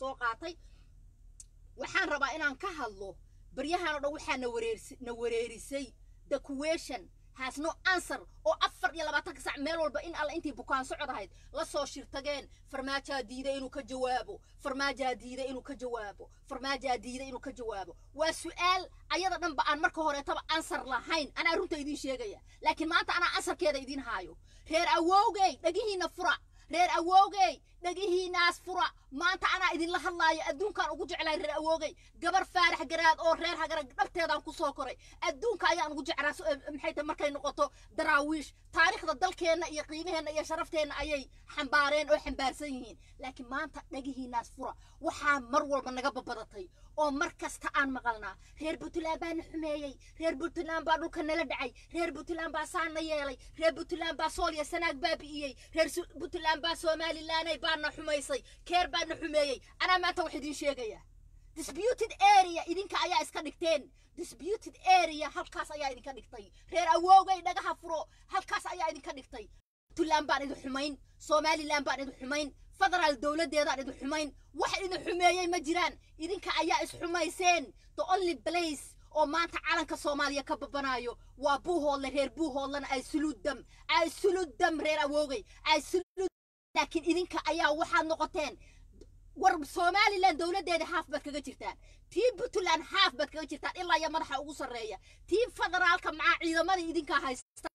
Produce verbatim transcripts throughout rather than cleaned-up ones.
soo qaatay waxaan rabaa inaan ka hadlo baryahan oo dhan waxaa na wareerisay na wareerisay the question has no answer oo afar iyo labaatan saac meel walba in alla intii bukaan socod ahayd la soo shirtageen farmaajo diiday inuu ka jawaabo farmaajo diiday inuu ka jawaabo farmaajo diiday inuu ka jawaabo waa su'aal ayada dhanba aan marka hore taba answer lahayn ana runta idin sheegaya laakiin maanta ana answerkeeda idin haayo reer awowgay dhagihiina fura reer awowgay dhagihiinaas fura maanta ana idin la hadlaayo adduunkan ugu jeclay reer awowgay gabar faarax garaad oo reer hagar dhabteedan ku soo koray adduunka ayaan ugu jeclaa maxay tahay markay noqoto daraawiish taariikhda dalkeena iyo qiimaheena iyo sharafteena ayay xambaareen oo xambaarsan yihiin laakiin maanta dhagihiinaas fura waxa mar walba naga babadatay oo mar kasta aan maqalnaa reer Puntland baa na xumeeyay reer Puntland baa dhulka nala dhacay reer Puntland baa saana yeelay reer Puntland baa Soomaaliya sanaag baabi'iyay reer Puntland baa Somaliland ay baa na xumeysay keer baa na xumeeyay ana maanta wax idin sheegaya disputed area idinka ayaa iska dhigteen disputed area halkaas ayaa idinka dhigtay reer awowgay dhagaha furo halkaas ayaa idinka dhigtay Puntland baan idin xumeyn Somaliland baan idin xumeyn federal dawladeeda idin xumeyn wax idin xumeeyay ma jiraan idinka ayaa is xumeyseen the only place oo maanta calanka Soomaaliya ka babanayo waa buuhoodle reer buuhoodlana ay suludam ay suludam reer awowgay ay sulud laakiin idinka ayaa waxaad noqoteen war Somaliland dawladeeda half bad kaga jirtaan tii Puntland half bad kaga jirtaan ilaa ya madaxa ugu sareeya tii federaalka ma ciidamada idinka haysta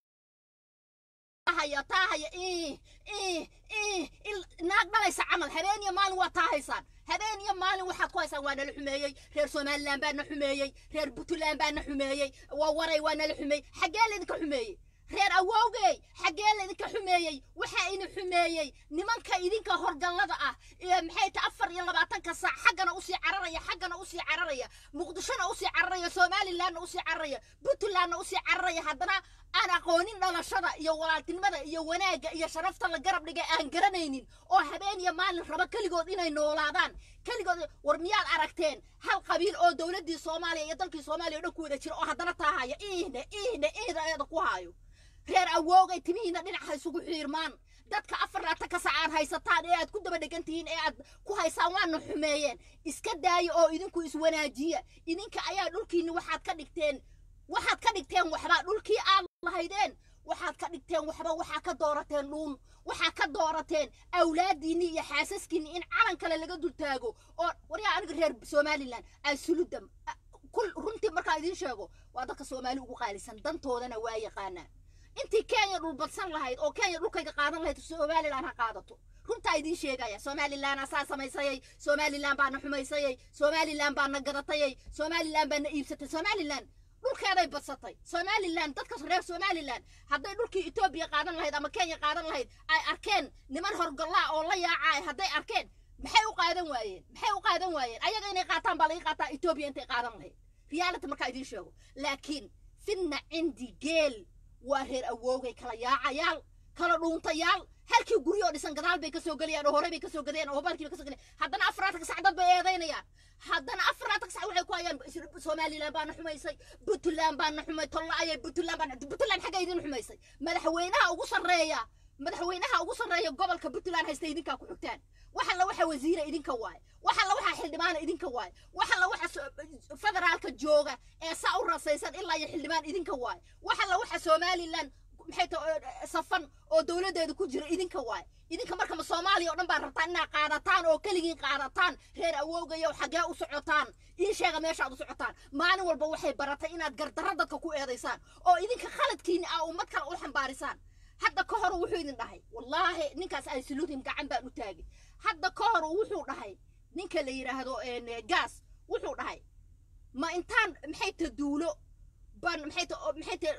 haya taahaya ee ee ee naag dhalaysa camal habeen iyo maalin waa taahaysan habeen iyo maalin waxaad ku haysan waa nala xumeeyay reer Somaliland baa na xumeeyay reer Puntland baa na xumeeyay waa waray waa nala xumeeyay xagee leedka xumeeyay reer awowgay xagee leedka xumeeyay waxa in xumeeyay nimanka idinka horgalada ah ee maxay ta afar iyo labaatan ka saac xaqana u sii cararaya xaqana u sii cararaya muqdishona u sii cararaya Somaliland u sii cararaya Puntland u sii cararaya hadana aan aqoonin dhalashada iyo walaaltinimada iyo wanaaga iyo sharafta la garab dhigay aan garanaynin oo habeen iyo maalin raba kaligood inay noolaadaan kaligood war miyaad aragteen hal qabiil oo dawladii Soomaaliya iyo dalkii Soomaaliya dhan ku wada jiro oo hadana taahaya iina iina iina ku haayo reer awowgay timihiina dhinaca isugu xiirmaan dadka afar laatan ka saac haysataan ee aad ku daba dhagantihiin ee aad ku haysaan waana xumeeyeen iska daayo oo idinku is wanaajiya idinka ayaa dhulkiina waxaad ka dhigteen waxaad ka dhigteen waxba dhulkii aad lahaydeen waxaad ka dhigteen waxba waxa ka doorateen dhuun waxa ka doorateen awlaadiini iyo xaasaskiini in calan kale laga dul taago oo wariya aniga reer Somaliland ay suludam kul runtii marka idin sheego waa dadka Soomaali ugu qaalisan dantoodana waa yaqaanaan intii Kenya dhul badsan lahayd oo Kenya dhulkayga qaadan lahayd Somaliland ha qaadato runta idin sheegaya Somaliland asaa samaysay Somaliland baa na xumaysay Somaliland baa na gadatay Somaliland baa na iibsatay Somaliland dhulkeeday badsatay Somaliland dadka reer Somaliland hadday dhulkii Ethiopia qaadan lahayd ama Kenya qaadan lahayd ay arkeen niman horgalla oo la yaacay hadday arkeen maxay u qaadan waayeen maxay u qaadan waayeen ayaga inay qaataan baa laga qaataa Ethiopia intay qaadan lahayd reality marka idin sheego laakiin finna cindi geel waa reer awowgay kala yaacayaal kala dhuuntayaal halkii guriyo dhisan gadaal bay ka soo galiyaan oo hore bay ka soo gadeen oo balkii ka soo galiyaan haddana afraad ka sacdad bay eedeynayaan haddana afraad ka sac waxay ku hayaan Somaliland baa na xumaysay Puntland baa na xumay tollaayay Puntland baa Puntland xaga idin xumaysay madaxweynaha ugu sareeya madaxweynaha ugu sareeya gobolka Puntland haysta idinka ku xigtaan waxa la waxa wasiir idinka waay waxa la waxa xildhibaan idinka waay waxa la waxa federaalka jooga ee saa u rasaysan ilaa iyo xildhibaan idinka waay waxa la waxa Somaliland maxay safan oo dawladeedu ku jira idinka waay idinka marka ma Soomaaliya oo dhan baa rabtaan inaad qaadataan oo kaligiin qaadataan reer awowgayo xagee u socotaan in sheega meesha aad u socotaan maalin walba waxay baratay inaad gardarro dadka ku eedeysaan oo idinka khaladkiina ah ummad kale u xambaarisaan hadda ka hor wuxuu idin dhahay wallahi ninkaas ay suluudin gacan baan u taagay hadda ka hor wuxuu dhahay ninka la yiraahdo ee gas wuxuu dhahay ma intaan maxay taduulo ban maxay maxay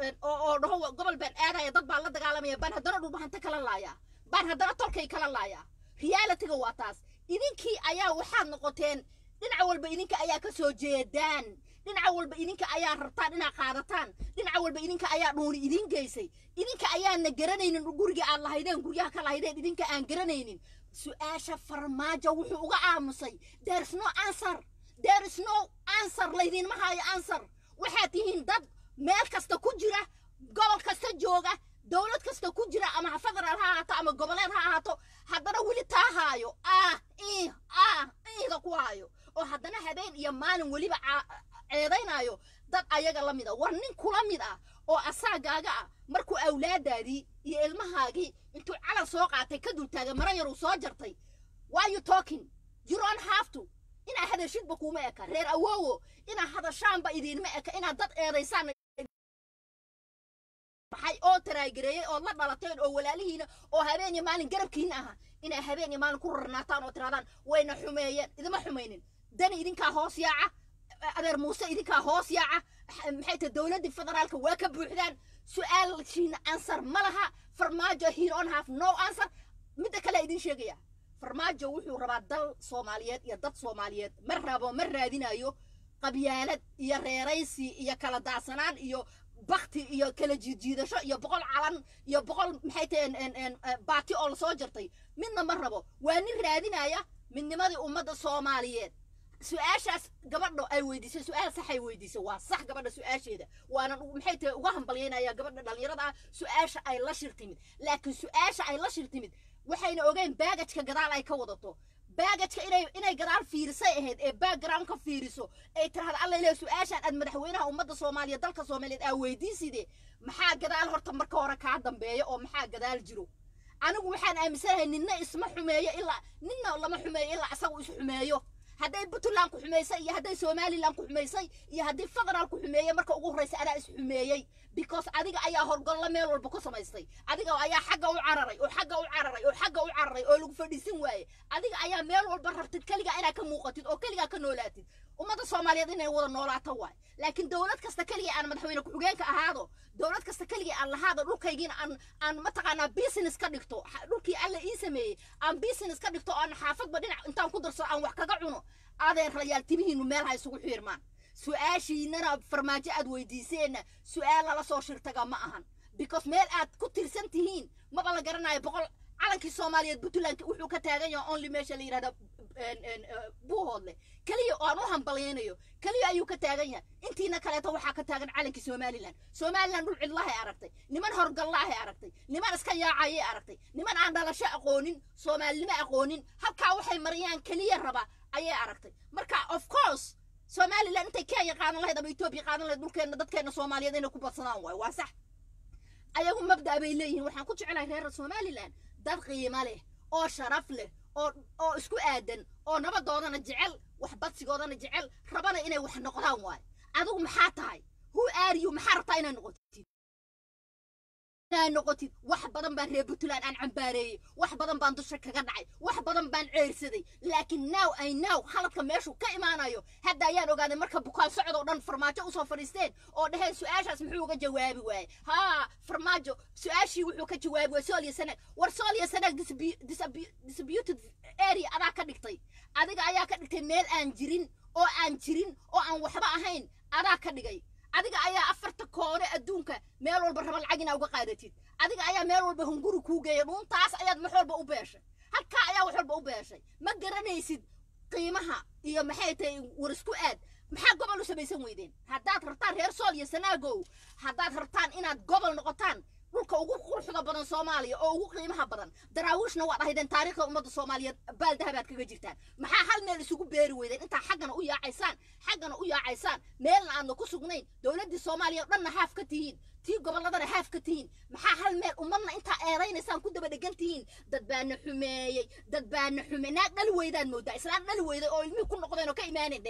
oo dhaho gobol baan aadaya dad baa la dagaalamaya ban haddana dhul bahanta kala laaya ban haddana tolkay kala laaya reality-ga waa taas idinkii ayaa waxaad noqoteen dhinac walba idinka ayaa ka soo jeedaan dhinac walba idinka ayaa rabtaan inaad qaadataan dhinac walba idinka ayaa dhuuni idin geysay idinka ayaa na garanaynin guriga aad lahaydeen guryaha ka lahaydeen idinka aan garanaynin su'aasha farmaajo wuxuu uga aamusay there is no answer there is no answer laydin ma hayo answer waxaad tihiin dad meel kasta ku jira gobol kasta jooga dawlad kasta ku jira ama federal ha ahaato ama goboleed ha ahaato haddana wili taahaayo ah ii ah kuwaayo oo haddana habeen iyo maalin weliba ceedaynayo dad ayaga la mid ah war nin kula mid ah oo asaagaaga ah markuu awlaadaadii iyo ilmahaagii intuu calan soo qaatay ka dul taagay mara yar uu soo jartay why you talking you don't have to ina hadashidba kuma eka reer awoowo ina hadashaanba idinma eka ina dad eedaysaan maxay oo taraagireeyay oo la dhalateen oo walaalihiina oo habeen iyo maalin garabkiina aha ina habeen iyo maalin ku rarnaataan oo tiraadaan wayna xumeeyeen idima xumaynin dani idinka hoos yaaca adeer muuse idinka hoos yaaca maxay ta dawladda federaalka waa ka buuxdaan su'aal shiina answer malaha farmaajo he don't have no answer mid kale idin sheegaya farmaajo wuxuu rabaa dal Soomaaliyeed iyo dad Soomaaliyeed mar rabo mar raadinayo qabyaalad iyo reeraysi iyo kala daasanaan iyo bakti iyo kala jiidjiidasho iyo boqol calan iyo boqol maxay tahay en en baati oo soo jirtay midna mar rabo waa nin raadinaya midnimadii ummadda Soomaaliyeed su'aashaas gabadho ay weydiisay su'aal sax ay weydiisay waa sax gabadha su'aasheeda waana maxay tahay uga hambalyeynaya gabadha dhalinyarada su'aasha ay la shirtimid laakiin su'aasha ay la shirtimid waxayna ogeyn baagajka gadaal ay ka wadato baagajka inay inay gadaal fiirisay ahayd ee background ka fiiriso ay tiraahdo alla ilaahay su'aashan aad madaxweynaha ummadda Soomaaliya dalka Soomaaliyeed aa weydiiside maxaa gadaal horta marka hore ka dambeeyo oo maxaa gadaal jiro anigu waxaan aaminsanahay ninna isma xumeeyo ilaa ninna lama xumeeyo ilaa asagu is xumeeyo hadday Puntland ku xumeysay iyo hadday Somaliland ku xumeysay iyo hadday federal ku xumeeyay marka ugu horeysa ana is xumeeyay because adiga ayaa horgal la meel walba ku samaystay adiga ayaa xagga u cararay oo xagga u cararay oo xagga u cararay oo lagu fadhiisin waayay adiga ayaa meel walba rabtid kaliya inaad ka muuqatid oo kaliya ka noolaatid ummadda Soomaaliyeed inay wada noolaato waay laakiin dawlad kasta kaliya aan madaxweyne ku xigeenka ahaado dawlad kasta kaliya aan lahaado dhulkaygiina aan aan ma taqaanaa business ka dhigto dhulkii alla ii sameeyay aan business ka dhigto aan xaafadba dhinac intaan ku darso aan wax kaga cuno adeer rayaal tibihiinu meel ha isugu xiirmaan su'aashiinana farmaajo aad weydiiseen su'aal la soo shirtaga ma ahan because meel aad ku tirsan tihiin ma bala garanayo boqol calankii Soomaaliyeed Puntland wuxuu ka taagan yahay only meesha la yiraahdo buuhoodle kaliya oo aan u hambaleynayo kaliya ayuu ka taagan yahay intiina kaleeto waxa ka taagan calankii Somaliland Somaliland dhul cidlahay aragtay niman horgalahay aragtay niman iska yaacay aragtay niman aan dhalasho aqoonin Soomaalnimo aqoonin halka waxay mariyaan kaliya raba ayay aragtay marka of course Somaliland intay Kenya qaadan lahayd ama Ethiopia qaadan lahayd dhulkeena dadkeena Soomaaliyeed inay ku badsadaan way waa sax ayagu mabda bay leeyihiin waxaan ku jecelahay reer Somaliland dad qiimo leh oo sharaf leh oo oo isku aadan oo nabadoodana jecel wax badsigoodana jecel rabana inay wax noqdaan waay adigu maxaa tahay who are you maxaa rabtaa inay noqotid noqotid wax badan baan reer Puntland aan cambaareeyay wax badan baan dusha kaga dhacay wax badan baan ceersaday laakiin now I know haladka meeshu ka imaanayo hadda ayaan ogaaday marka bukaan socod oo dhan farmaajo u soo fariisteen oo dhahay su'aashaas muxuu uga jawaabi waayay ha farmaajo su'aashii wuxuu ka jawaabi waayay Soomaaliya sanad war Soomaaliya sanad disputed area adaa ka dhigtay adiga ayaa ka dhigtay meel aan jirin oo aan jirin oo aan waxba ahayn adaa ka dhigay adiga ayaa afarta koore adduunka meel walba raba lacag inaad uga qaadatid adiga ayaa meel walba hunguri ku geeyay dhuntaas ayaad wax walba u beeshay halka ayaa wax walba u beeshay ma garanaysid qiimaha iyo maxay tahay war isku aad maxaa gobol u samaysan weydeen haddaad rabtaan reer Soomaaliya sanaago haddaad rabtaan inaad gobol noqotaan dhulka ugu quruxda badan Soomaaliya oo ugu qiimaha badan daraawishna waa dhahaydeen taariikhda ummadda Soomaaliyeed baal dahabaad kaga jirtaan maxaa hal meel isugu beeri weydeen inta xaggana u yaacaysaan xaggana u yaacaysaan meelna aadna ku sugnayn dawladda Soomaaliya dhanna haaf ka tihiin tii goboladana haaf ka tihiin maxaa hal meel ummadna inta eedaynaysan ku daba dhagan tihiin dad baana xumeeyay dad baana xumeeyay dhal weydaan moodaa islaan dhal weyday oo ilmi ku noqdeen oo ka iimaaneen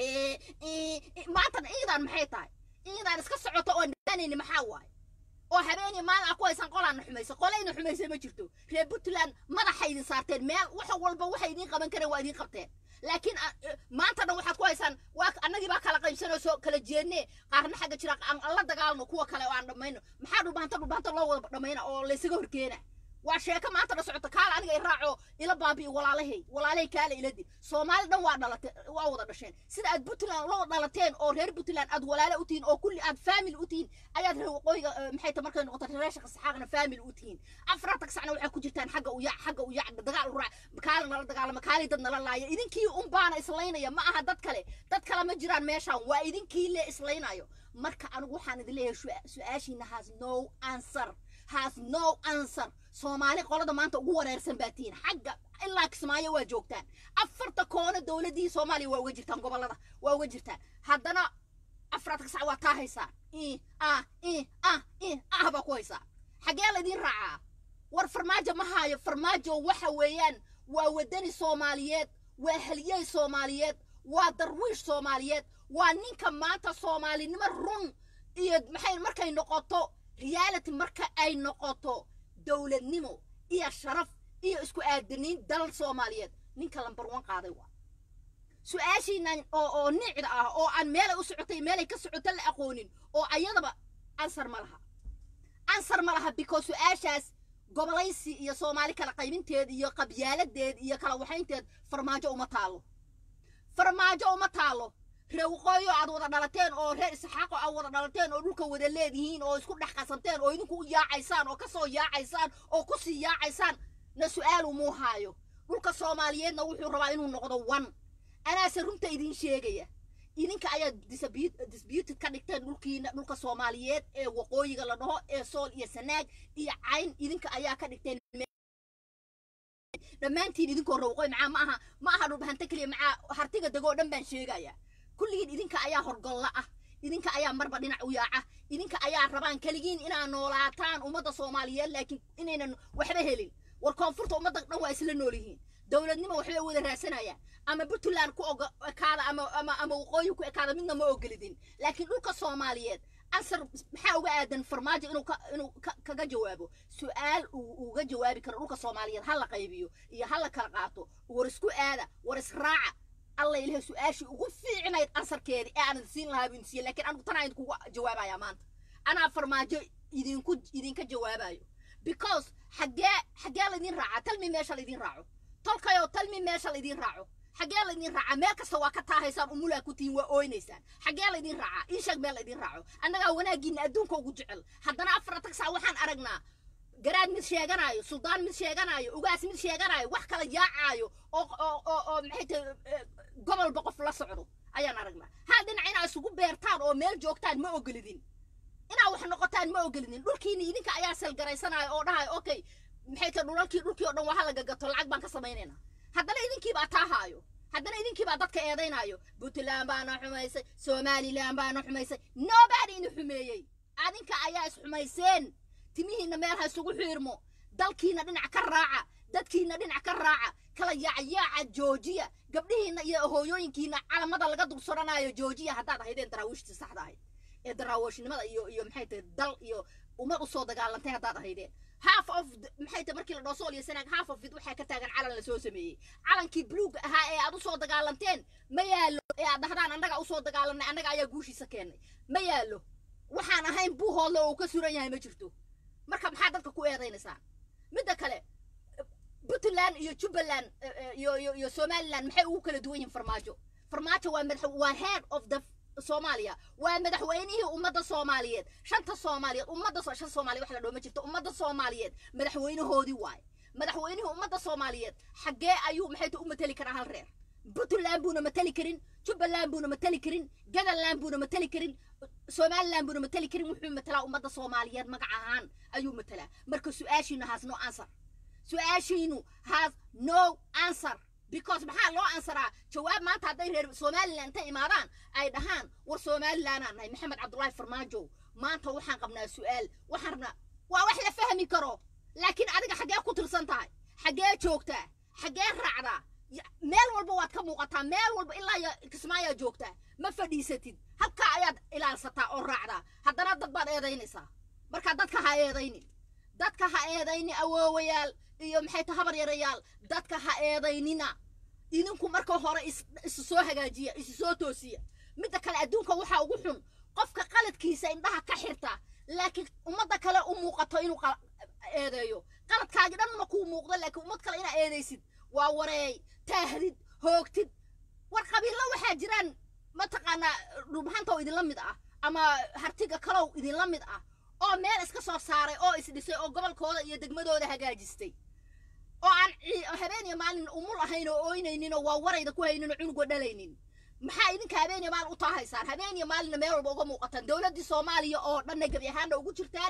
ee maanta iidaan maxay tahay iidaan iska socoto oo dhaanayni maxaa waay oo habeenii maal aku aysan qolaan xumayso qolayna xumayso ma jirto reer Puntland madaxa idin saarteen meel wax walba waxa idin qaban kareen waa idin qabteen laakiin maanta dhan waxaad ku haysan waa annagii baa kala qaybsanoo soo kala jeednee qaarna xagga jira aan la dagaalno kuwa kale oo aan dhamayno maxaa dhubaanta dhubaanta loo wada dhamayna oo la isaga horkeena waa sheeka maanta la socota kaala aniga iraaco ila baabi walaalahay walaalahay kaala ila dib Soomaali dhan waa dhalatay waa wada dhasheen sida aad Puntland loo dhalateen oo reer Puntland aad walaalo u tihiin oo kulli aad family u tihiin ayaad reer waqooyiga maxay ta markay noqoto reer shaqo saxaaqna family u tihiin afraad sacna waxa ku jirtaan xagga u yaa xagga u yaa dagaal u raac kaala nala dagaalama kaali dad nala laaya idinkii un baana islaynaya ma aha dad kale dad kale ma jiraan meeshaan waa idinkii le islaynayo marka anigu waxaan idin leeyahay su'aashiina has no answer has no answer Soomaali qolada maanta ugu wareersan baatiin xagga ilaa Kismaayo waa joogtaan afarta koona dawladii Soomaaliya waa uga jirtaan gobolada waa uga jirtaan haddana afraadka sac waa taa haysaa ee ah ee ah ee ah ba ku haysaa xagee la idin raacaa war farmaajo ma haayo farmaajo waxa weeyaan waa wadani Soomaaliyeed waa haliyay Soomaaliyeed waa darwiish Soomaaliyeed waa ninka maanta Soomaalinimo run iyo maxay markay noqoto reality marka ay noqoto dawladnimo iyo sharaf iyo isku aadaniin dal Soomaaliyeed ninka lambar one qaaday waa su'aashiina oo oo nicda ah oo aan meel u socotay meel ay ka socoto la aqoonin oo ayadaba answer ma laha answer ma laha because su'aashaas gobolaysi iyo Soomaali kala qaybinteed iyo qabyaaladeed iyo kala waxaynteed farmaajo uma taalo farmaajo uma taalo reewqooyo aad wada dhalateen oo reer isxaaqo aad wada dhalateen oo dhulka wada leedihiin oo isku dhax qasanteen oo idinku u yaacaysaan oo ka soo yaacaysaan oo ku sii yaacaysaan na su'aal uu haayo dhulka Soomaaliyeedna wuxuu rabaa inuu noqdo one ana sarunta idin sheegaya idinka ayaa disputed ka dhigteen dhulkiina dhulka Soomaaliyeed ee waqooyiga la dhaho ee Sool iyo Sanaag iyo Cayn idinka ayaa ka dhigteen dhamaantiin idinkoo reewqooy macaa ma aha ma aha dhulbahanta kaliya macaa hartiga dagoo dhan baan sheegaya kulligiin idinka ayaa horgolla ah idinka ayaa marba dhinac u yaaca idinka ayaa rabaan kaligiin inaa noolaataan ummadda Soomaaliyeed laakiin inaynan waxba helin war koonfurta ummadda dhan waa isla nool yihiin dawladnimo waxba wada raasanayaan ama Puntland ku kaada ama ama ama waqooyi ku kaada midna ma ogolidin laakiin dhulka Soomaaliyeed answer maxaa uga aadan farmaajo inuu inuu kaga jawaabo su'aal uu uga jawaabi karo dhulka Soomaaliyeed hal la qaybiyo iyo hal la kala qaato war isku aada war israaca الله إله سؤال ugu fiicnayd ansarkeedi aan siin lahaa binsiye laakiin aan tan aan ku jawaabaya maanta ana farmaajo idinku idinka jawaabayo because xagee xagee la idin raaca talmi meesha la idin raaco tolkayo talmi meesha la idin raaco xagee la idin raaca meel kasta waa ka taahaysaan umula ku tiin waa ooynaysaan xagee la idin raaca in shaq meel la idin raaco annaga wanaagiina adduunka ugu jecel haddana afar tagsa waxaan aragnaa garaad mid sheeganayo suldaan mid sheeganayo ugaas mid sheeganayo wax kala yaacayo oo oo oo maxay tahay gobol boqof la socdo ayaan aragnaa haddana ina isugu beertaan oo meel joogtaan ma ogolidin ina wax noqotaan ma ogolidin dhulkiina idinka ayaa sal garaysanayo oo dhahay okay maxay tahay dhulkii dhulkii oo dhan waxa laga gato lacag baan ka sameeynayna haddana idinkii baa taahaayo haddana idinkii baa dadka eedeynayo Puntland baana xumaysay Somaliland baana xumaysay nobody in xumeeyay adinka ayaa is xumayseen timihiina meel ha isugu xiirmo dalkiina dhinac ka raaca dadkiina dhinac ka raaca kala yaaca joojiya gabdhihiina iyo hooyooyinkiina calamada laga dulsoranayo joojiya haddaad ahaydeen daraawiishta saxda ahayd ee daraawishnimada iyo iyo maxay tahay dal iyo ummad u soo dagaalantay haddaad ahaydeen half of maxay tahay markii la dhoo Sool iyo Sanaag half of it waxa ka taagan calan la soo sameeyay calankii buluug ahaa ee aad u soo dagaalanteen ma yaalo ee aad dhahdaan annaga u soo dagaalanay annaga ayaa guushiisa keenay ma yaalo waxaan ahayn buuhoodle oo ka suran yahay ma jirto marka maxaa dadka ku eedeynaysaa midda kale Puntland iyo Jubaland iyo iyo Somaliland maxay ugu kala duwan yihiin farmaajo farmaajo waa madax waa head of the Soomaaliya waa madaxweynihii ummadda Soomaaliyeed shanta Soomaaliyeed ummadda shan Soomaaliyeed wax la dhoo ma jirto ummadda Soomaaliyeed madaxweynahoodii waay madaxweynihii ummadda Soomaaliyeed xagee ayuu maxay u matali karaa hal reer Puntland buuna matali karin Jubaland buuna matali karin Gadaland buuna matali karin Somaliland buuna matali karin wuxuu matalaa ummadda Soomaaliyeed magac ahaan ayuu matalaa marka su'aashiina has no answer su'aashiinu has no answer because maxaa loo answeraa jawaab maanta haday reer Somaliland ta imaadaan ay dhahaan war Somaliland aan nahay Maxamed Cabdullaahi Farmaajo maanta waxaan qabnaa su'aal waxarna waa wax la fahmi karo laakiin adiga xagee ku tirsan tahay xagee joogtaa xagee raacdaa meel walba waad ka muuqataa meel walba ilaa Kismaayo joogtaa ma fadhiisatid halka ayaad ilaalsataa oo raacdaa haddana dad baad eedaynaysaa marka dadka ha eedaynin dadka ha eedayni awoowayaal iyo maxay tahay habar yarayaal dadka ha eedaynina idinku marka hore is soo hagaajiya is soo toosiya midda kale adduunka waxa ugu xun qofka qaladkiisa indhaha ka xirta laakiin ummadda kale u muuqato inuu eedeeyo qaladkaaga dhan ma ku muuqdo laakiin ummad kale ina eedaysid waa wareey tahdid hoogtid war qabiilo waxa jiraan ma taqaana dhubhanta idin la mid ah ama hartiga kalow idin la mid ah oo meel iska soo saaray oo is dhisay oo gobolkooda iyo degmadooda hagaajistay oo aan habeen iyo maalin umul ahayn oo ooynaynin oo waa warayda ku haynin oo cunugo dhalaynin maxaa idinka habeen iyo maalin u taahaysaan habeen iyo maalin meel walba uga muuqataan dawladda Soomaaliya oo dhan gabi ahaan ugu jirtaan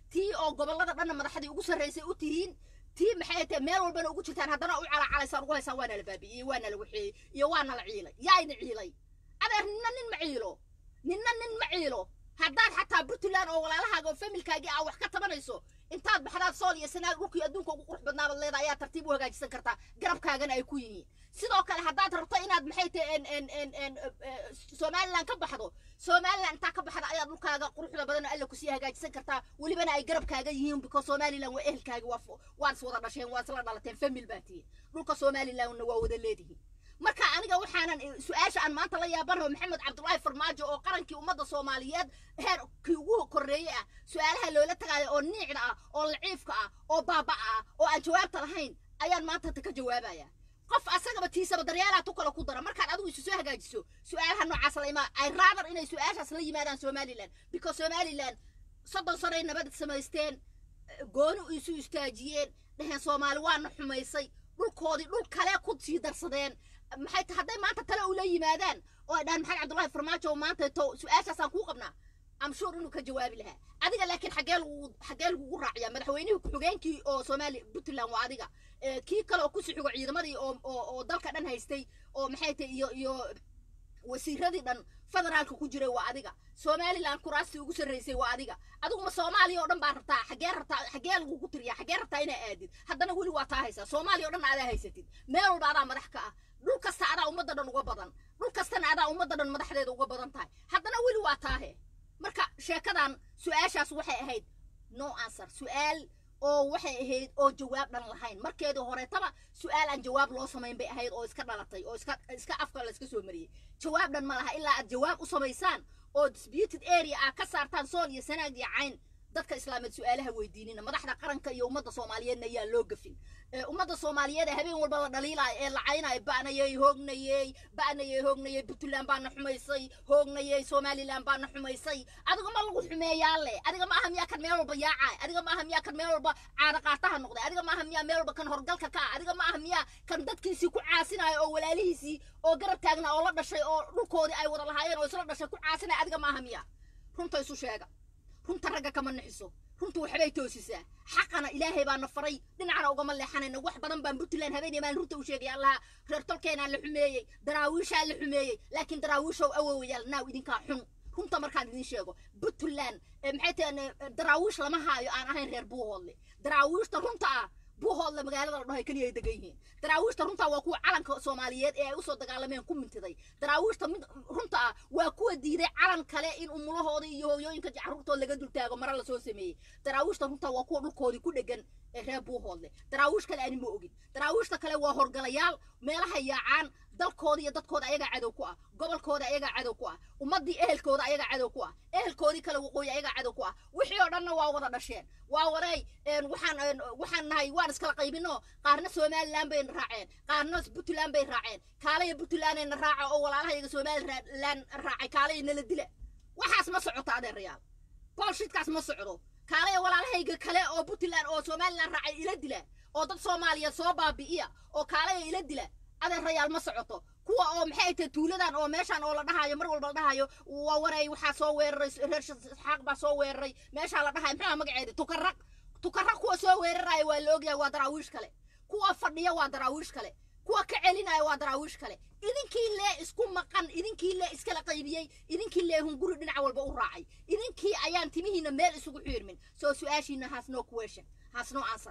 تي أو قبل هذا أنا مدحدي يقول سريسي أوتين تي محيته ميل والبنا ugu jirtaan hadana u cala cala sar ugu haysan waana la baabi'iyay waana la wixii iyo waana la ciilay yaa in ciilay adeer ninna nin maciilo ninna nin maciilo haddaad xataa Puntland oo walaalahaaga oo familkaaga ah wax ka tabanayso intaad baxdaad sool iyo sanaad dhulkii adduunka ugu qurux badnaa baad leedahay ayaa tartiib u hagaajisan kartaa garabkaagana ay ku yihiin sidoo kale haddaad rabto inaad maxayte en en en en Somaliland ka baxdo Somaliland inta ka baxda ayaa dhulkaaga quruxda badan alla ku sii hagaajisan kartaa walibana ay garabkaaga yihiin because Somaliland waa ehelkaaga waa waan soo wada dhasheen waan sala dhalateen family baatii dhulka Somaliland waa wada leedihiin marka aniga waxaanan su'aasha aan maanta la yaabanahay Maxamed Cabdullaahi Farmaajo oo qarankii ummadda Soomaaliyeed heer kii ugu koreeyay ah su'aalaha loola tagaayo oo niicda ah oo laciifka ah oo baaba ah oo aan jawaabta lahayn ayaan maanta ka jawaabaya qof asagaba tiisaba daryeelaa tu kala ku dara markaad adigu isu soo hagaajiso su'aalaha noocaas la imaa ay rather inay su'aashaas la yimaadaan Somaliland because Somaliland soddon sano nabad samaysteen gooni isu istaajiyeen dhahan Soomaali waana xumaysay dhulkoodii dhul kale ku sii darsadeen maxay tahay maanta tale u la yimaadaan oo dhan Maxamed Cabdullaahi Farmaajo maanta to su'aashaas aan ku qabnaa am sure inuu ka jawaabi lahaa adiga laakiin xagee lagu xagee lagu raaciyaa madaxweynuhu ku xigeenkii oo Soomaali Puntland waa adiga kii kale oo ku sixigo ciidamadii oo oo dalka dhan haystay oo maxay tahay iyo iyo wasiiradii dhan federaalka ku jiray waa adiga Somaliland kuraasti ugu sareysay waa adiga adigu ma Soomaaliya oo dhan baa rabtaa xagee rabtaa xagee lagu ku tiriyaa xagee rabtaa inay aadid haddana wali waa taa haysa Soomaaliya oo dhan aad haysatid meel walba aad madax ka ah dhul kasta aad ummadda dhan uga badan dhul kastana aad ummadda dhan madaxdeeda uga badan tahay haddana wali waa taa marka sheekadan su'aashaas waxay ahayd no answer su'aal oo waxay ahayd oo jawaab dhan lahayn markeedii hore taba su'aal aan jawaab loo sameyn bay ahayd oo iska dhalatay oo iska iska afka la iska soo mariyay jawaab dhan ma laha ilaa aad jawaab u sameysaan oo disputed area ah ka saartaan sool iyo sanaag iyo cayn dadka islaamid su'aalaha weydiinina madaxda qaranka iyo ummadda Soomaaliyeedna ayaa loo gafin ummadda Soomaaliyeed habeen walba la dhaliilay ee la caynay baanayay hoognayay baanayay hoognayay Puntland baan xumaysay hoognayay Somaliland baan xumaysay adiga ma lagu xumeeyaa le adiga ma aha miyaa kan meel walba yaacay adiga ma aha miyaa kan meel walba caada qaataha noqday adiga ma aha miyaa meel walba kan horgalka ka adiga ma aha miyaa kan dadkiisii ku caasinayo oo walaalihiisii oo garab taagna oo la dhashay oo dhulkoodii ay wada lahaayeen oo isla dhashay ku caasinay adiga ma aha miyaa runta isu sheega runta ragga kama naxiso runtu waxbay toosisaa xaqana ilaahay baa na faray dhinacna uga maleexanayna wax badan baan Puntland habeenay maan runta u sheegay Allah reer tolkeena la xumeeyay daraawiisha la xumeeyay laakiin daraawiishow awoowayaal naaw idinka xun runta markaan idin sheego Puntland maxay tahay daraawiish lama haayo aan ahayn reer Buuhoodle daraawiishta runta ah Buuhoodle magaalada la dhahay kaliya degan yihiin daraawiishta runta waa kuwa calanka Soomaaliyeed ee ay u soo dagaalameen ku mintiday daraawiishta runta ah waa kuwa diiday calan kale in umulahooda iyo hooyooyinka carruurtooda laga dultaago mar la soo sameeyay daraawiishta runta waa kuwa dhulkoodii ku dhagan ee reer Buuhoodle daraawiish kale aan ma ogin daraawiishta kale waa horgalayaal meelaha yaacaan dalkooda iyo dadkooda ayaga cadow ku ah gobolkooda ayaga cadow ku ah ummadii ehelkooda ayaga cadow ku ah ehelkoodii kale waqooyi ayaga cadow ku ah wixii oo dhanna waa wada dhasheen waa waray waxaan waxaan nahay waan iskala qaybino qaarna Somaliland bay raaceen qaarna Puntland bay raaceen kaalay Puntland ay raaca oo walaalaha iyaga Somaliland raacay kaalay nala dila waxaas ma socoto adeerayaal bullshitkaas ma socdo kaalay walaalahayga kale oo Puntland oo Somaliland raacay ila dila oo dad Soomaaliyeed soo baabi'iya oo kaalay ila dila adeerayaal ma socoto kuwa oo maxay tahay tuuladan oo meeshan oo la dhahayo mar walba la dhahayo waa waray waxa soo weeraray reer xaq ba soo weeraray meesha la dhahayo maxaa magaceeda tukaraq tukaraq kuwa soo weeraray waa la ogyahay waa daraawiish kale kuwa fadhiya waa daraawiish kale kuwa ka celinaya waa daraawiish kale idinkii lee isku maqan idinkii lee iskala qaybiyay idinkii lee hunguri dhinac walba u raacay idinkii ayaan timihiina meel isugu xiirmin soo su'aashiina has no question has no answer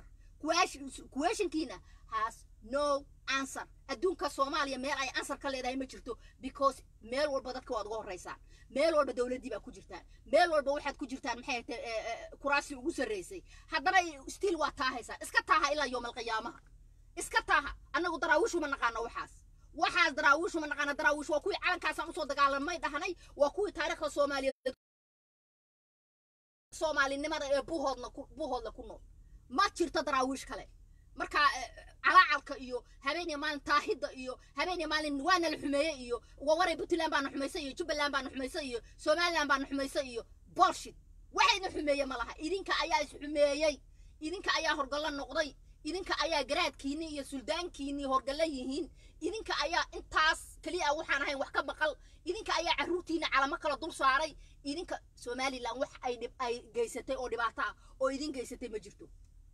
question kiina has no answer adduunka Soomaaliya meel ay answer ka leedahay ma jirto because meel walba dadka waad uga horeysaan meel walba dawladii baa ku jirtaan meel walba waxaad ku jirtaan maxay tahay kuraasi ugu sareysay haddana still waa taahaysan iska taaha ilaa yawmal qiyaamaha iska taaha anagu daraawiishu ma naqaano waxaas waxaas daraawiishu ma naqaano daraawiish waa kuwii calankaas aan u soo dagaalamay dhahanay waa kuwii taariikhda Soomaaliyeed Soomaalinimada ee buuhoodna buuhoodla ku nool ma jirto daraawiish kale marka calacalka iyo habeenay maalin taahida iyo habeenay maalin waana la xumeeyay iyo waray Puntland baan xumeysay iyo Jubbaland baan xumeysay iyo Somaliland baan xumeysay iyo bullshit waxayna xumeeyay malaha idinka ayaa is xumeeyay idinka ayaa horgal noqday idinka ayaa garaadkiini iyo suldaankiini horgal yihiin idinka ayaa intaas kaliya waxaan ahayn wax ka baqal idinka ayaa caruurtiina calamo kala dul saaray idinka Somaliland wax ay dhib ay geysatay oo dhibaato ah oo idin geysatay ma jirto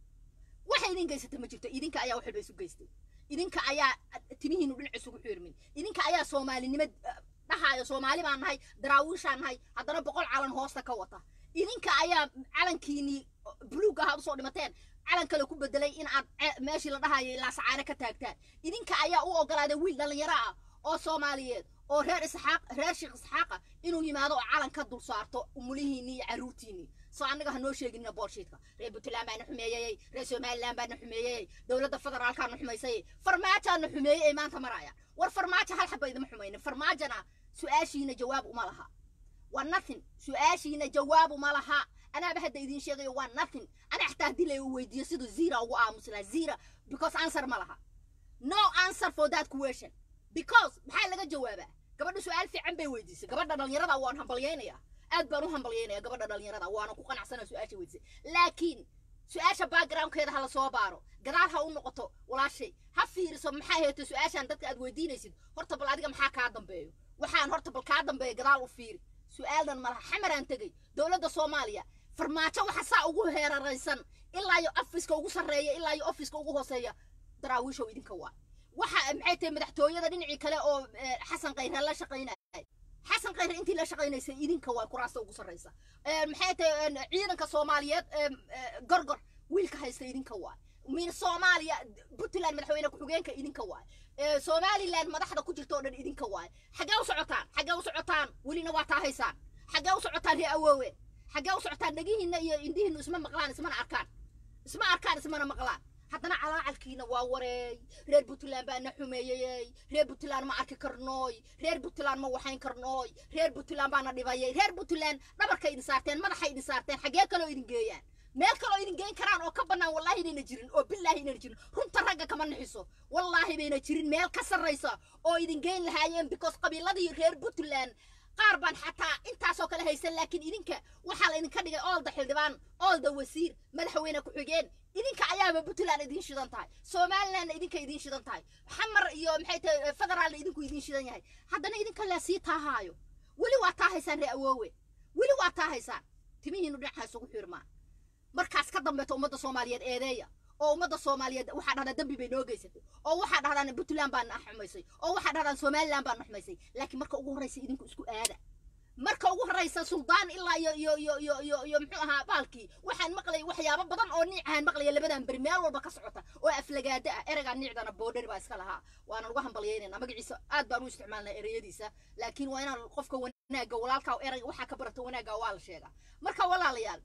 wax idin geysatay ma jirto idinka ayaa wax walba isu geystay idinka ayaa timihiinu dhinac isugu xirmin idinka ayaa Soomaalinimo dhahayo Soomaali baan nahay daraawiishaan nahay haddana boqol calan hoosta ka wata idinka ayaa calankiini buluug ah soo dhimateen calan kale ku bedelay in aad meeshii la dhahayo ilaa sacaana ka taagtaan idinka ayaa u ogolaaday wiil dhalinyaro ah oo Soomaaliyeed oo reer Isxaaq reer Sheekh Isxaaq inuu yimaado oo calan ka dul saarto umulihiini iyo caruurtiini soo anaga hanoo sheegina boolshiidka reer Puntland baan xumeeyay reer Somaliland baan xumeeyay dawladda federaalka aan xumeysay farmaajo aan xumeeyay maanta maraya war farmaajo hal xabba idin xumeeyna farmaajana su'aashiina jawaab uma laha waa nothing su'aashiina jawaab uma laha أنا بهذا يدين شيء one nothing أنا أحتاج دي له ويدي سيدو زيرا وآمسلا زيرا because answer مالها no answer for that question because بحال لقى جوابه قبل سؤال في عم بيوديسي قبل دل يرضى وأنا همبليين يا أكبر همبليين يا قبل دل يرضى وأنا كوكان عسنا سؤال شيء ويديسي لكن سؤال شباب جرام كده هلا صوابارو قرارها أقول نقطة ولا شيء هفير سو محاهي تسؤال عشان تك أدويدين يصير هرتب العادي محا كادم بيو وحان هرتب الكادم بيو قرار وفير سؤالنا مالها حمر أنتجي دولة الصومالية farmaajo waxa saa ugu heeraraysan ilaa iyo afiska ugu sareeya ilaa iyo afiska ugu hooseeya daraawiisho idinka waa waxa maxay tahay madaxtooyada dhinacii kale oo xasan qayr la shaqeynay xasan qayr intii la shaqeynaysay idinka waa kuraasta ugu sareysa maxay tahay ciidanka Soomaaliyeed gorgor wiilka haysta idinka waa min Soomaaliya Puntland madaxweyne ku xigeenka idinka waa Somaliland madaxda ku jirto oo dhan idinka waa xagee u socotaan xagee u socotaan welina waa taahaysan xagee u socotaan hee awoowe حاجة وسعتان نجيهن ينديهن اسمه مقلان اسمه أركان اسمه أركان اسمه مقلان حتى على عالكينا واوري رير بوتلان بقى نحومي رير بوتلان ما أرك كرنوي رير بوتلان ما وحين كرنوي رير بوتلان بقى نريباي رير بوتلان نبر كيد سارتين ما رح يد سارتين حاجة كلو يدنجيان مال كلو يدنجين كران أو كبرنا والله ينجرين أو بالله ينجرين هم ترجع كمان نحسه والله بينجرين مال كسر رئيسه أو يدنجين لهايم بكوس قبيلة دي رير بوتلان قاربان حتى انت سو كلا هيسن لكن idinka waxa la idinka dhigay all the xildhibaan all the wasiir madaxweyne ku xigeen idinka ayaa Puntland idin shidan tahay Somaliland idinka idin shidan tahay xamar iyo maxay tahay federal idinku idin shidan yahay haddana idinka la sii taahaayo wali waa taahaysan ree awoowe wali waa taahaysan timihiinu dhinaca isugu xirmaan markaas ka dambeeto ummadda Soomaaliyeed eedeeya oo ummadda Soomaaliyeed waxa dhahdaa dambi bay noo geysatay oo waxa dhahdaan Puntland baan xumaysay oo waxa dhahdaan Somaliland baan xumaysay laakiin marka ugu horeysay idinku isku aada marka ugu horeysa suldaan ilaa iyo iyo iyo iyo iyo iyo muxuu ahaa baalkii waxaan maqlay waxyaabo badan oo niic ahaan maqlay labadan bari meel walba ka socota oo aflagaada ah erayga niicdana boodhar baa iska lahaa waana uga hambalyeynaa magaciisa aad baan u isticmaalnaa erayadiisa laakiin waa inaan qofka wanaaga walaalka erayga waxa ka barato wanaaga waa la sheegaa marka walaalayaal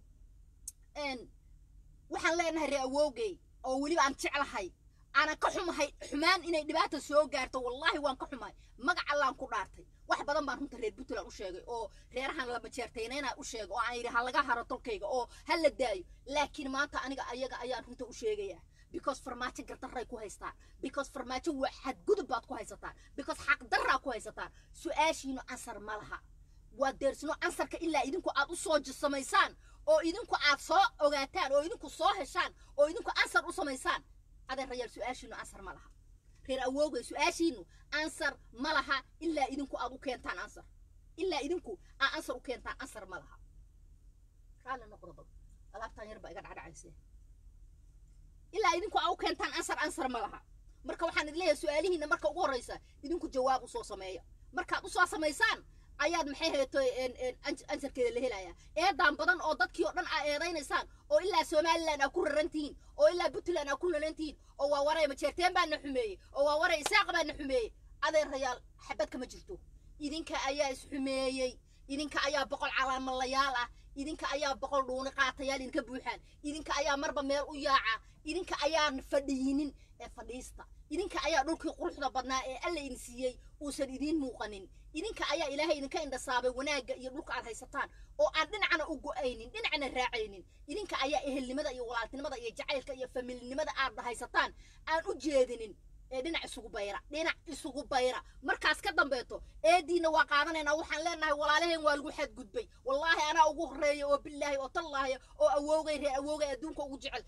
een waxaan leenahay ree awoogay oo waliba aan jeclahay ana ka xumahay xumaan inay dhibaato soo gaarto wallahi waan ka xumahay magac Allah ku dhaartay wax badan baan runta reer Puntland u sheegay oo reerahan la majeerteynayna u sheegay oo aan yiri hal laga haro tolkayga oo hal la daayo laakiin maanta aniga ayaga ayaan runta u sheegaya because farmaajo gardaray ku haystaan because farmaajo waxad gudub baad ku haysataan because xaq darra ku haysataan su'aashiina ansar malaha waa deersino ansarka ilaa idinku aad u soo jisamaysaan oo idinku aad soo ogaataan oo idinku soo heshaan oo idinku ansar u samaysaan adeer reer su'aashiinu ansar malaha reer awoogay su'aashiinu ansar malaha ilaa idinku aad u keentaan ansar ilaa idinku aad ansar u keentaan ansar malaha qaal noqdo alaabtan yar ba iga dhacayse ilaa idinku aad u keentaan ansar ansar malaha marka waxaan idin leeyahay su'aalihiina marka ugu horeysa idinku jawaab u soo sameeyo marka u soo sameysaan ayaad maxay heetay ansarkeeda la helaya eedan badan oo dadkii oo dhan ay eedaynaysan oo ilaa Somaliland ay ku rarantiin oo ilaa Puntland ay ku rarantiin oo waa waray ma jeerteen baan xumeeyay oo waa waray isaaq baan xumeeyay adeer rayaal xabad kama jirto idinka ayaa is xumeeyay idinka ayaa boqol calaamalayaal ah idinka ayaa boqol dhuuni qaatayaal idinka buuxaan idinka ayaa marba meel u yaaca idinka ayaa fadhiyinin ee fadhiista idinka ayaa dhulkii quruxda badnaa ee alla idin siiyay uusan idin muuqanin idinka ayaa ilaahay idinka indhasaabay wanaaga iyo dhulka aad haysataan oo aan dhinacna u go'aynin dhinacna raacaynin idinka ayaa ehelnimada iyo walaaltinimada iyo jacaylka iyo familinimada aad haysataan aan u jeedinin ee dhinac isugu bayra dhinac isugu bayra markaas ka dambeeto eediina waa qaadanayna waxaan leenahay walaalaheen waa lagu xad gudbay wallahi ana ugu horeeyo oo billahi oo tallaahi oo awoogay ree awoogay adduunka ugu jecel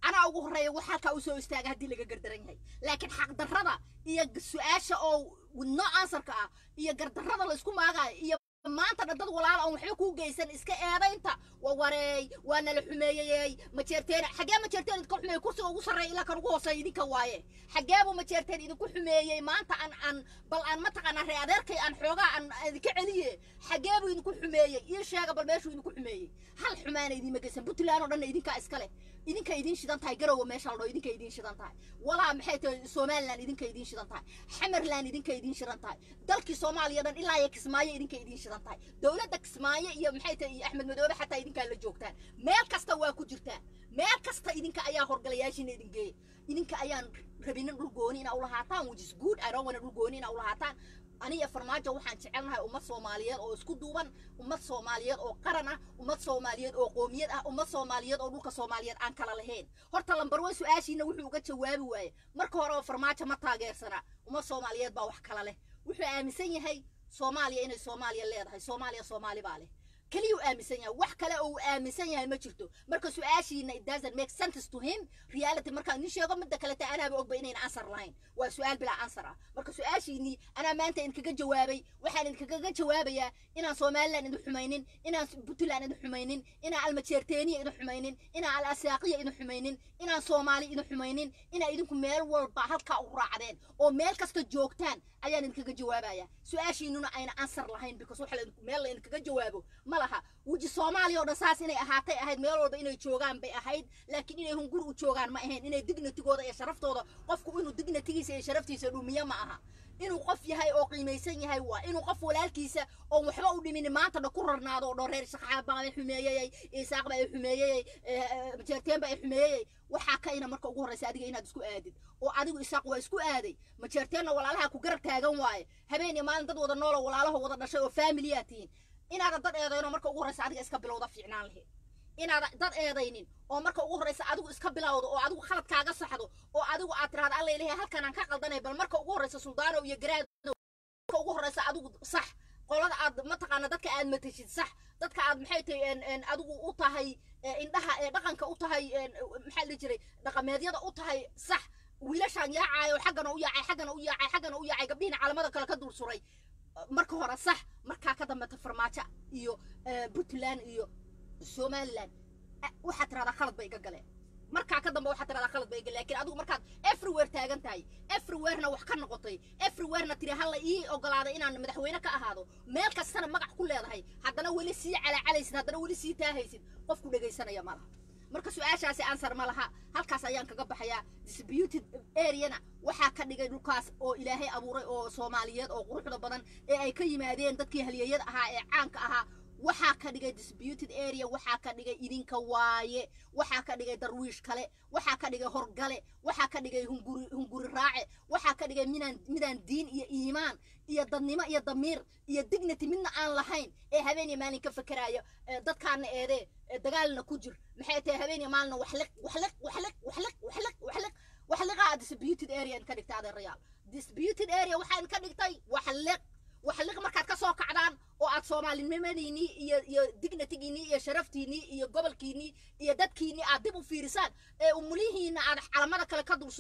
أنا أقول رأي وحكا وسوي استاج هدي لقى قدرين هاي لكن حق دررة هي سؤال أو والنوع أنصر كا هي قدرة اللي يسكون معها هي ما أنت ندد ولا أو محيكو جيسن إسك هذا أنت ووري وأنا الحماية ما تشرتين حاجة ما تشرتين تكون حماية كرسي وصر إلى كرقوة سيدي كوايه حاجة ما تشرتين إذا كل حماية ما أنت عن عن بل عن ما تقنا رياضير كي عن حوجة عن كعليه حاجة إذا كل حماية إيش شيء قبل ما يشوف إذا كل حماية هل حماية إذا ما جيسن بطلان ولا إذا كإسكاله إذا كيدين شدان تاي جرو وما شاء الله إذا كيدين شدان تاي ولا محيط سومال لان إذا كيدين شدان تاي حمر لان إذا كيدين شدان تاي دلك سوماليا دان إلا يكسماية إذا كيدين شدان تاي دولة كسماية يا محيط أحمد مدوبة حتى إذا كان لجوكتان مال كستا واكوجرتان مال كستا إذا كأيا هرجلياشين إذا جي إذا كأيا ربنا رجونين أو لهاتان which is good I don't want رجونين أو لهاتان أنا يا فرماجة وحن شعلنا أمة صوماليات أو اسكت دوبان أمة صوماليات أو قرنة أمة صوماليات أو قوميات أمة صوماليات أو لوكا صوماليات أن كلا لهين هرت لمبروي سؤاشي نوحي وقت شوابي واي مركو هرا فرماجة ما تاجر سنة أمة صوماليات بوح كلا له وحي آمسين هاي صوماليا إن صوماليا اللي هاي صوماليا صومالي بالي كليو آمسين وح كلا أو آمسين هاي ما شفتو مركو سؤاشي إن it doesn't make sense to him reality مركو نيش يقوم مدة كلا أنا بقول بينين أنصر لاين وسؤال بلا أنصره مركو سؤاشي إني أنا ما أنت إنك جوابي وحنا إنك جوابي إنا صومال إنه حمينين إنا بطلان إنه حمينين إنا المتشرتيني إنه حمينين إنا على الأساقية إنه حمينين إنا صومالي إنه حمينين إنا إذنكم ميل والبحر كأوراعدين أو ميل كست جوكتان أيان إنك جوابي سؤاشي إنه أنا أنصر لاين بكسو حلا ميل إنك جوابه ملها وجي صومالي ورساس إني أهاتي أهيد ميل والبا إنه يجوغان بي أهيد لكن إنه هم قروا يجوغان ما أهين إنه دقنا تقوضا يا شرفتوضا قفكو إنه دقنا تيسي يا شرفتيسا روميا معها إنه قف يهاي أو قيميسان يهاي وا إنه قف walaalkiisa oo waxba u dhimin maanta na ku rarnaado oo reer shaqaaba ay xumeeyay isaaq bay xumeeyay majeerteen bay xumeeyay waxa ka ina marka ugu horeysa adiga inaad isku aadid oo adigu isaaq waa isku aaday majeerteena walaalaha ku garab taagan waaye habeen maalin dad wada nool oo walaalaha wada dhashay oo familiyaatiin inaad dad eedayno marka ugu horeysa adiga iska bilowda fiicnaan lahayd inaad dad eedaynin oo marka ugu horeysa adigu iska bilowdo oo adigu khalad kaaga saxdo oo adigu aad tiraahdo alla ilaahay halkan aan ka qaldanay bal marka ugu horeysa suldaano iyo garaad marka ugu horeysa adigu sax qolada aad ma taqaana dadka aad matashid sax dadka aad maxay tahay in adigu u tahay indhaha ee dhaqanka u tahay maxaa la jiray dhaqameedyada u tahay sax wiilashan yaacayo xaqana u yaacay xaqana u yaacay xaqana u yaacay gabdhiina calaamada kale ka dul suray marka hore sax marka ka dambeeyay farmaajo iyo Puntland iyo Somaliland waxa tirada khalad bay galeen marka ka dambe waxa tirada khalad bay galeen laakiin adigu markaad everywhere taagan tahay everywhere na wax ka noqotay everywhere na tiri hal ii ogolaada inaan madaxweyne ka ahaado meel kastana magac ku leedahay haddana wali si cala calaysid haddana wali si taahaysid qofku dhageysanaya ma laha marka su'aashaasi answer ma laha halkaas ayaan kaga baxayaa disputed area-na waxa ka dhigay dhulkaas oo ilaahay abuuray oo Soomaaliyeed oo quruxda badan ee ay ka yimaadeen dadkii halyeeyada ahaa ee caanka ahaa waxa ka dhigay disputed area waxa ka dhigay idinka waaye waxa ka dhigay darwiish kale waxa ka dhigay horgale waxa ka dhigay hunguri hunguri raace waxa ka dhigay midaan midaan diin iyo iimaan iyo dadnimo iyo damiir iyo dignity midna aan lahayn ee habeen maalin ka fakarayo dadkaana eede dagaalna ku jir maxay tahay habeen maalin wax liq wax liq wax liq wax liq wax liq wax liq wax liq disputed area ka dhigtay real disputed area waxaan ka dhigtay wax liq وحلق مركات كسو كعدان او اد Soomaalinimadini iyo iyo dignitigini iyo sharaftiini iyo gobolkiini iyo dadkiini aad dib u fiirisan ee umulihiina aad calamada kale ka dul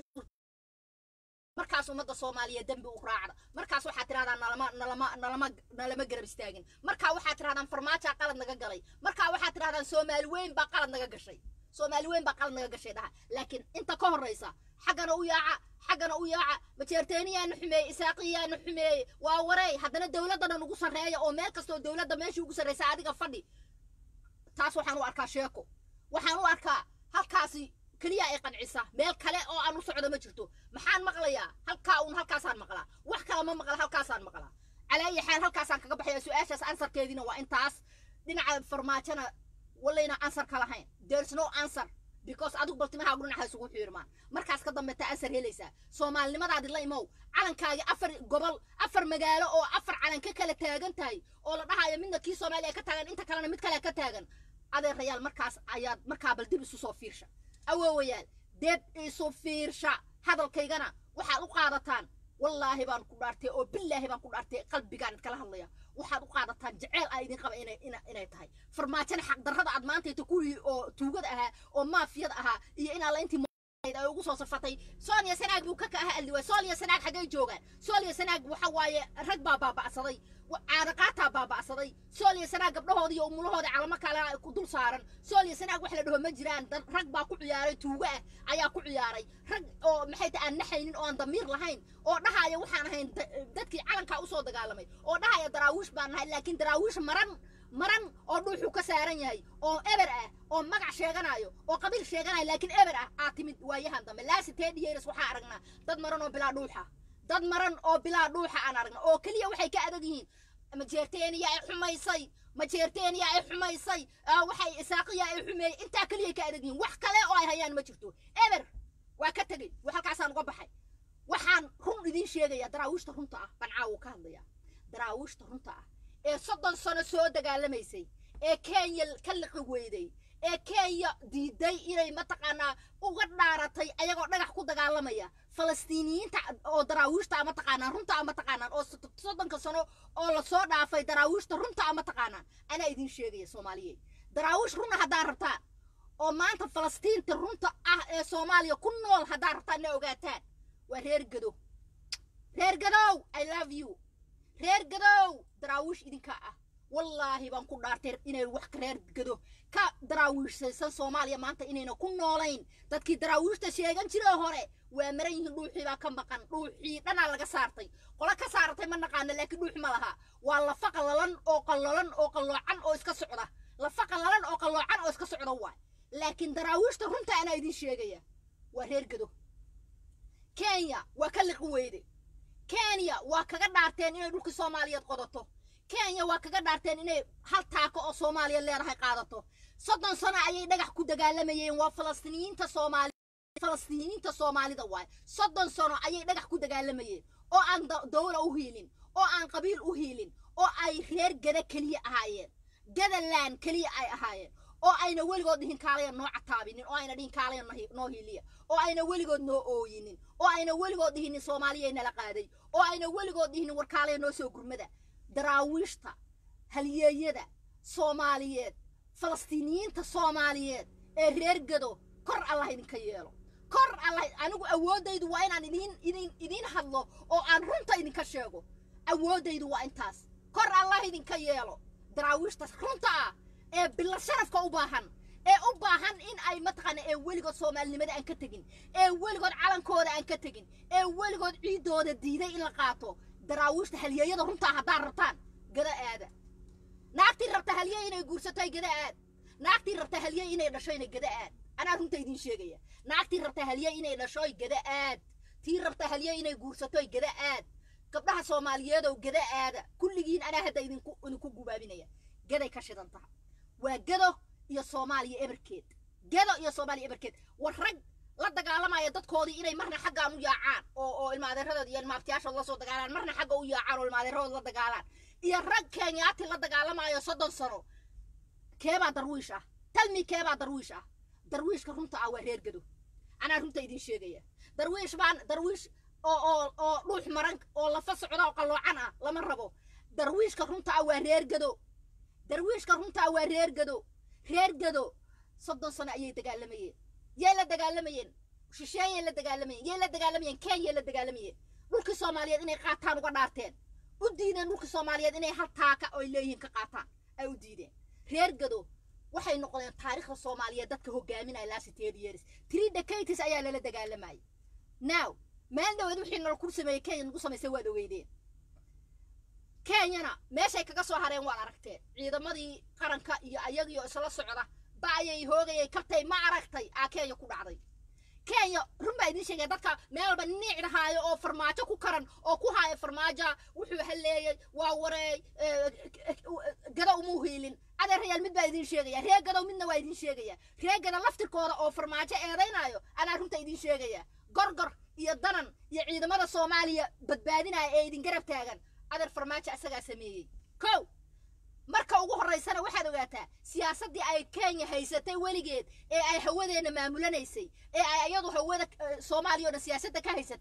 markaas umada Soomaaliyeed dambi u raacda markaas waxa tiraadaan nalama nalama nalama nalama garab istaagin marka waxa tiraadaan farmaajo qalad naga galay marka waxa tiraadaan Soomaali weyn ba qalad naga gashay Soomaali weyn ba qalad naga gashay dhaha laakiin inta ka horeysa حقنا وياعة حقنا وياعة بتشرتيني أنا حمي إساقية أنا حمي ووري حدنا الدولة دنا نقص الرأي أو مال كستو الدولة ده ماشي وقص الرأي ساعدي قفدي تاسو حنو أركا شيكو وحنو أركا هالكاسي كليا إيقن عيسى مال كلا أو أنا صعدة ما شفتو محان مغليا هالكا ون هالكاسان مغلا وحكا ما مغلا هالكاسان مغلا على أي حال هالكاسان كقبح يا سؤال أساس أنسر كذينا وإنتاس دينا على فرماتنا ولا ينا أنسر كلاهين there's no answer because adu baltimaha ugu naxay sugu xiirmaan markaas ka dambe ta asar helaysa Soomaalinimadaadi la imow calankaaga afar gobol afar magaalo oo afar calan ka kala taagan tahay oo la dhahayo midna kii Soomaaliya ka taagan inta kalena mid kale ka taagan adeer real markaas ayaad markaa bal dib isu soo fiirsha awoowayaal dib isu fiirsha hadalkaygana waxa u qaadataan والله بان كدارتي او بالله بان كدارتي قلبي كانت كلا هليا waxaad u qaadataan jaceyl ay idin qaba inay inay tahay farmaajana xaq darrada aad maanta tukuuri oo tuugada aha oo maafiyada aha iyo in alla intii ay ugu soo safatay Soonia Sanaag buu ka ka aha aldiwa Soonia Sanaag xagay joogan Soonia Sanaag waxa waaye rag baa baabacsaday caadaqaata baabacsaday Soonia Sanaag gabdhahood iyo umulahooda calamo kale ku dul saaran Soonia Sanaag wax la dhaho ma jiraan rag baa ku ciyaaray tuuga ah ayaa ku ciyaaray rag oo maxay tahay aan naxaynin oo aan damiir lahayn oo dhahaaya waxaan ahayn dadkii calanka u soo dagaalamay oo dhahaaya daraawish baan nahay laakiin daraawish maran maran oo dhuuxu ka saaran yahay oo eber ah oo magac sheeganayo oo qabiil sheeganayo laakiin eber ah aa timid waayahan dambe laasitee dhiyeeris waxa aragnaa dad maran oo bilaa dhuuxa dad maran oo bilaa dhuuxa aan aragnaa oo kaliya waxay ka adag yihiin ma jeerteeniya ay xumaysay ma jeerteeniya ay xumaysay waxay isaaqiya ay xumeey inta kaliya ka adag yihiin wax kale oo ay hayaan ma jirto eber waa ka tagay waxa halkaasaan uga baxay waxaan run idin sheegaya daraawishta runta ah bancaa uu ka hadlaya daraawishta runta ah ee soddon sano soo dagaalamaysay ee Kenya ka liqi weyday ee Kenya diiday inay mataqaana uga dhaaratay ayagoo dhagax ku dagaalamaya Falastiiniyiinta oo daraawishta ama taqaanaan runta ama taqaanaan oo soddonka sano oo la soo dhaafay daraawishta runta ama taqaanaan ana idin sheegaya Soomaaliyeed daraawish runa hadaa rabtaan oo maanta Falastiinta runta ah ee Soomaaliya ku nool hadaa rabtaan inay ogaataan waa reer gado reer gadow I love you reer gadow daraawish idinka ah wallahi baan ku dhaartay inay wax reer gado ka daraawishaysan Soomaaliya maanta inayna ku noolayn dadkii daraawishta sheegan jiray hore waa maran yihiin dhuuxii baa ka maqan dhuuxii dhana laga saartay qola ka saartay ma naqaan laakiin dhuux ma laha waa la faqalalan oo qalalan oo qaloocan oo iska socda la faqalalan oo qaloocan oo iska socda waay laakiin daraawishta runta ana idin sheegaya waa reer gado Kenya waa ka liqi weyday Kenya waa kaga dhaarteen inay dhulka Soomaaliyeed qodato Kenya waa kaga dhaarteen inay hal taako oo Soomaaliya leedahay qaadato soddon sano ayay dhagax ku dagaalamayeen waa Falastiiniyiinta Soomaali Falastiiniyiinta Soomaalida waay soddon sano ayay dhagax ku dagaalamayeen oo aan dawlad u hiilin oo aan qabiil u hiilin oo ay reer gada kaliya ahaayeen gadalaan kaliya ay ahaayeen oo ayna weligood dhihin kaalaya noo cataabinin oo ayna dhihin kaalaya noo hiiliya oo ayna weligood noo ooyinin oo ayna weligood dhihin Soomaaliya nala qaaday oo ayna weligood dhihin war kaalaya noo soo gurmada daraawishta halyeeyada Soomaaliyeed Falastiiniyiinta Soomaaliyeed ee reer gado kor Allah idinka yeelo kor Allah anigu awoodaydu waa inaan idin idin idin hadlo oo aan runta idinka sheego awoodaydu waa intaas kor Allah idinka yeelo daraawishta runta ah ee bil sharafka u baahan ee u baahan in ay mataqana ee weligood Soomaalinimada aan ka tagin ee weligood calankooda aan ka tagin ee weligood ciidooda diiday in la qaato daraawishta halyeeyada runta hadaa rabtaan gada aada naagtii rabta halyeey inay guursatay gada aad naagtii rabta halyeey inay dhashay gada aad ana runta idin sheegaya naagtii rabta halyeey inay dhashay gada aad tii rabta halyeey inay guursatay gada aad gabdhaha Soomaaliyeed oo gada aada kulligiin ana hadda idin ku idin ku gubaabinaya gaday ka shidan tahay waa gado iyo Soomaaliya eberkeed gado iyo Soomaaliya eberkeed war rag la dagaalamaya dadkoodii inay marna xagga u yaacaan oo oo ilmaadeeradood iyo ilmaabtiyaasha la soo dagaalaan marna xagga u yaacaan oo ilmaadeeradood la dagaalaan iyo rag Kenyaati la dagaalamayo soddon sano keeba darwiish ah talmi keeba darwiish ah darwiishka runta ah waa reer gado ana runta idin sheegaya darwiish baan darwiish oo oo oo dhuux maran oo la fasocdo qaloocan ah lama rabo darwiishka runta ah waa reer gado darwiishka runta ah waa reer gado reer gado soddon sano ayay dagaalamayeen yee la dagaalamayeen shisheeye la dagaalamayeen yee la dagaalamayeen Kenya la dagaalamayeen dhulka Soomaaliyeed inay qaataan uga dhaarteen u diideen dhulka Soomaaliyeed inay hal taaka oo leeyihiin ka qaataan ay u diideen reer gado waxay noqdeen taariikhda Soomaaliyeed dadka hogaaminaya laasiteed years three decades ayaa la dagaalamay now meel dawlad wixii nol ku sameeyay Kenya ugu sameysay waa dhaweydeen Kenyana meeshay kaga soo hareen waa aragtay ciidamadii qaranka iyo ayagiyo isla socda baayay hoogayay kabtay ma aragtay aa Kenya ku dhacday Kenya runba idin sheegay dadka meel ba niicdahaayo oo farmaajo ku karan oo ku haay farmaajo wuxuu haleeyay waa wareey gada umu hiilin adeer reer mid baa idin sheegaya reer gada midna waa idin sheegaya reer gada laftirkooda oo farmaajo eedeynaayo ana runta idin sheegaya gorgor iyo danan iyo ciidamada Soomaaliya badbaadinaya ee idin garab taagan adeer farmaajo asaga sameeyay kow marka ugu horeysana waxaad ogaataa siyaasadii ay Kenya haysatay weligeed ee ay hawadeena maamulanaysay ee ay ayadu hawada Soomaaliya oo siyaasadda ka haysatay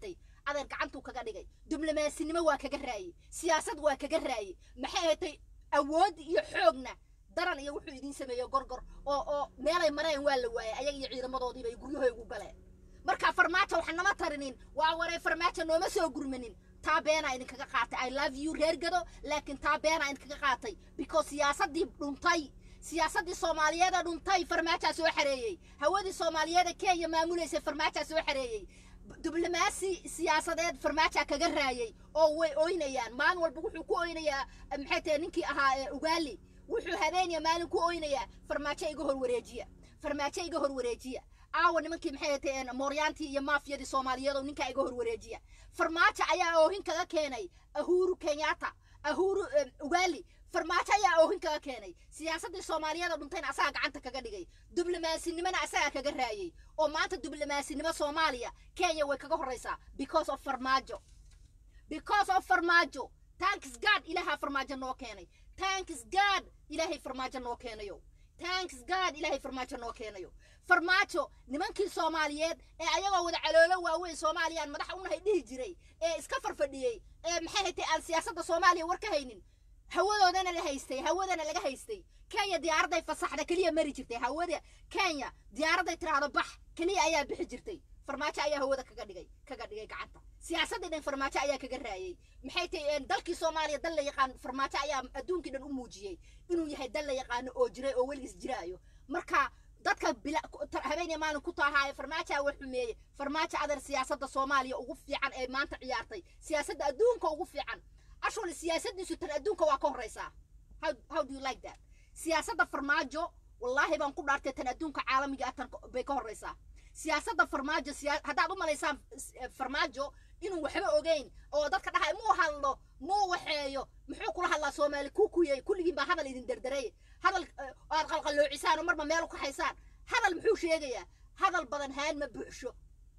adeer gacantuu kaga dhigay diblomaasiinimo waa kaga raayay siyaasad waa kaga raayay maxay hatay awood iyo xoogna daran iyo wuxuu idin sameeyo gorgor oo oo meelay mareen waa la waayay ayaga iyo ciidamadoodii bay guryahooda ugu galeen marka farmaajo waxaan nama tarinin waa waray farmaajo nooma soo gurmanin taabeena idin kaga qaatay I love you reer gado laakiin taabeena idin kaga qaatay because siyaasadii dhuntay siyaasadii Soomaaliyeed dhuntay farmaajo soo xareeyay hawadii Soomaaliyeed Kenya maamuleysay farmaajo soo xareeyay diblomaasi siyaasadeed farmaajo kaga raayay oo way ooynayaan maalin walba wuxuu ku ooynayaa maxay tahay ninkii ahaa ugaali wuxuu habeenaya maalin ku ooynayaa farmaajo iga hor wareejiya farmaajo iga hor wareejiya aawa nimankii maxay tahay mooryaantii iyo maafiyadii Soomaaliyeed oo ninka iga hor wareejiya farmaajo ayaa oohin kaga keenay Uhuru Kenyatta Uhuru ugaali farmaajo ayaa oohin kaga keenay siyaasadii Soomaaliyeed dhuntayna asaga gacanta kaga dhigay diblomaasiinimana asaga kaga raayay oo maanta diblomaasiinimo Soomaaliya Kenya way kaga horeysaa because of farmaajo because of farmaajo thanks God ilaaha farmaajo noo keenay thanks God ilaahay farmaajo noo keenayo thanks God ilaahay farmaajo noo keenayo farmaajo nimankii Soomaaliyeed ee ayagoo wada caloolo waaweyn Soomaaliyaan madax u nahay dhihi jiray ee iska farfadhiyay ee maxay tahay aan siyaasadda Soomaaliya war ka haynin hawadoodana la haystay hawadana laga haystay Kenya diyaaraday fasaxda kaliya mari jirtay hawada Kenya diyaaraday tiraado bax kaliya ayaa bixi jirtay farmaajo ayaa hawada kaga dhigay kaga dhigay gacanta siyaasadda dhan farmaajo ayaa kaga raayay maxay tahay dalkii Soomaaliya dal la yaqaan farmaajo ayaa adduunkii dhan u muujiyay inuu yahay dal la yaqaan oo jiray oo waligiis jiraayo marka dadka habeenay maalin ku taahay farmaajo wax xumeeyay farmaajo adar siyaasadda Soomaaliya ugu fiican ee maanta ciyaartay siyaasadda adduunka ugu fiican ashul siyaasaddiisu tan adduunka waa ka horeysaa how how do you like that siyaasadda farmaajo wallahi baan ku dhaartay tan adduunka caalamiga ah tan bay ka horeysaa siyaasadda farmaajo haddaad u malaysaan farmaajo inuu waxba ogeyn oo dadka dhahay muu hadlo muu waxeeyo muxuu kula hadlaa Soomaali ku kuyay kulligiin baa hadal idin dardaray hadal aad qalqaloocisaan marba meel ku haysaan hadal muxuu sheegayaa hadal badan haan ma buuxsho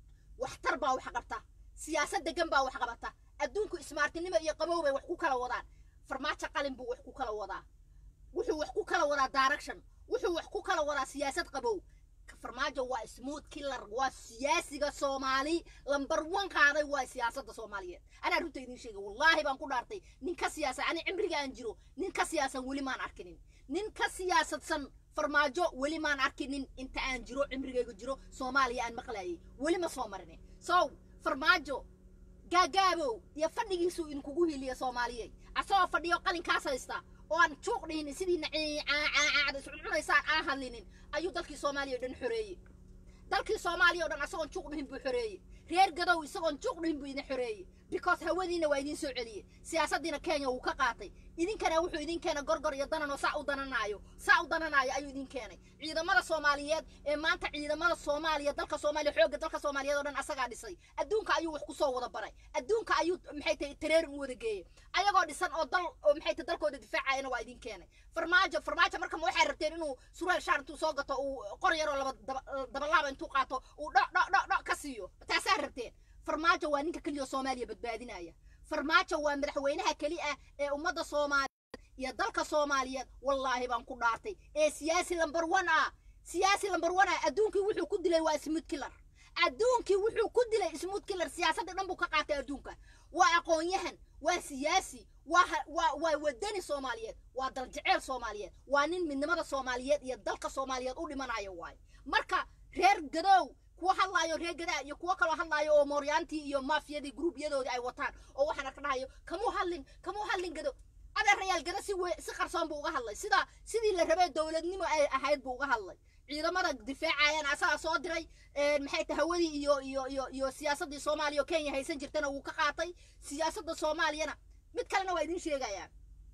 waxtar baa wax qabta siyaasad degan baa wax qabata adduunku ismaartinimo iyo qabow bay wax ku kala wadaan farmaajo qalin buu wax ku kala wadaa wuxuu wax ku kala wadaa direction wuxuu wax ku kala wadaa siyaasad qabow farmaajo waa smooth killer waa siyaasiga Soomaali lambar one qaaday waa siyaasadda Soomaaliyeed ana runta idin sheegay wallahi baan ku dhaartay nin ka siyaasa ani cimriga aan jiro nin ka siyaasan wali maan arkinin nin ka siyaasadsan farmaajo wali maan arkinin inta aan jiro cimrigayga jiro Soomaaliya aan maqlaayay wali ma soo marin so farmaajo gaagaabo iyo fadhigiisu in kugu hiliyo Soomaaliyeed asoo fadhiyo qalin kaas haysta oo aan juuq dhihin sidii nacay caad iscunaysaan aan hadlinin ayuu dalkii Soomaaliya dhan xoreeyay dalkii Soomaaliya dhan asoo juuq dhihin buu xoreeyay reer gadow isagoo juuq dhihin buu idin xoreeyay because hawadiina waa idin soo celiyay siyaasaddiina Kenya uu ka qaatay idinkana wuxuu idin keenay gorgor iyo danan oo saa u dananaayo saa u dananaayo ayuu idin keenay ciidamada Soomaaliyeed ee maanta ciidamada Soomaaliya dalka Soomaaliya xooga dalka Soomaaliyeed oo dhan asaga dhisay adduunka ayuu wax ku soo wada baray adduunka ayuu maxay tahay tareer u wada geeyay ayagoo dhisan oo dal oo maxay tahay dalkooda difaacayna waa idin keenay farmaajo farmaajo marka waxay rabteen inuu surwaal shaar intuu soo gato uu qor yar oo laba dabalaab intuu qaato uu dhac dhac dhac ka siiyo taasay rabteen farmaajo waa ninka kaliya Soomaaliya badbaadinaya farmaajo waa madaxweynaha kaliya ee ummadda Soomaaliyeed iyo dalka Soomaaliyeed wallahi baan ku dhaartay ee siyaasi number one ah siyaasi number one ah adduunkii wuxuu ku dilay waa smooth killer adduunkii wuxuu ku dilay smooth killer siyaasadda dhan buu ka qaatay adduunka waa aqoon-yahan waa siyaasi waa waa wadani Soomaaliyeed waa dal jecel Soomaaliyeed waa nin midnimada Soomaaliyeed iyo dalka Soomaaliyeed u dhimanayo waay marka reer gadow kuwa hadlaayo reer gadaa iyo kuwa kale hadlaayo oo mooryaantii iyo maafiyadii groupyadoodii ay wataan oo waxaan arkanayo kamu hadlin kamu hadlin gado adeer real gada si si qarsoon buu uga hadlay sida sidii la rabay dawladnimo ay ahayd buu uga hadlay ciidamada difaacayaan asaga soo diray maxay tahay hawadii iyo iyo iyo iyo siyaasadii Soomaaliya Kenya haysan jirtana uu ka qaatay siyaasadda Soomaaliyana mid kalena waa idin sheegayaan